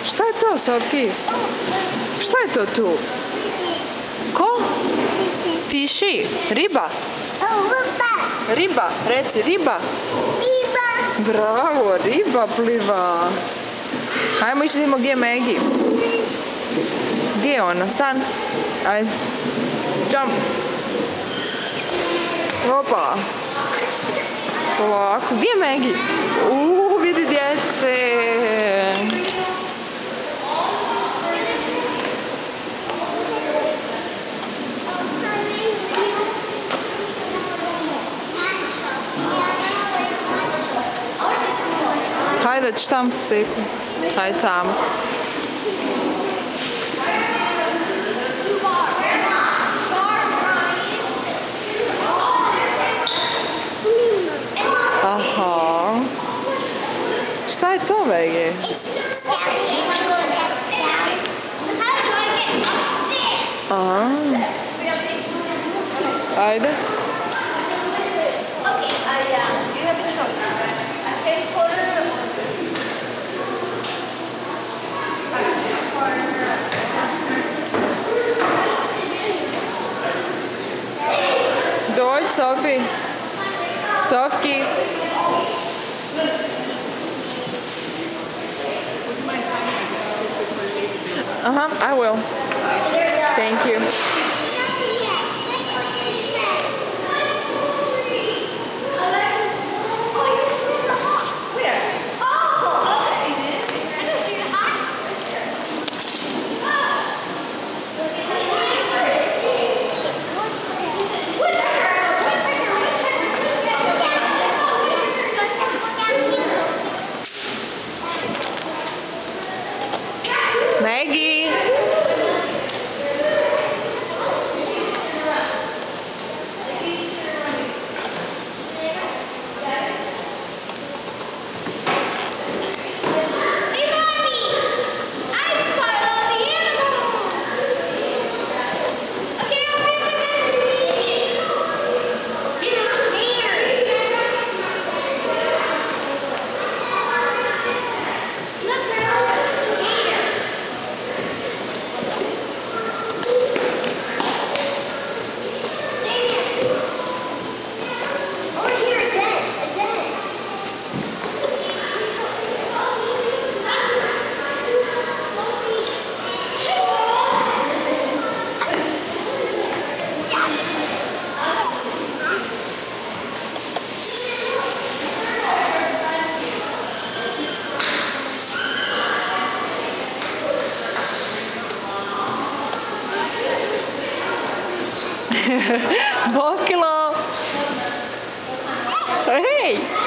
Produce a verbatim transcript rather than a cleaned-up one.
Šta je to, Sofi? Šta je to tu? Ko? Fiši. Riba. Riba. Reci, riba. Bravo, riba pliva. Hajmo ići da vidimo gdje je Maggie. Gdje je ona? Stan. Ajde. Jump. Opa. Polako. Gdje je Maggie? Uuu, vidi djece. Hajde, ću tam seku. Hajde samo. Aha. Šta je to, Vege? Aha. Ajde. Dođi, Sofi. Sofki. Uh-huh, I will. Thank you. Maggie. Bokilo! Hey!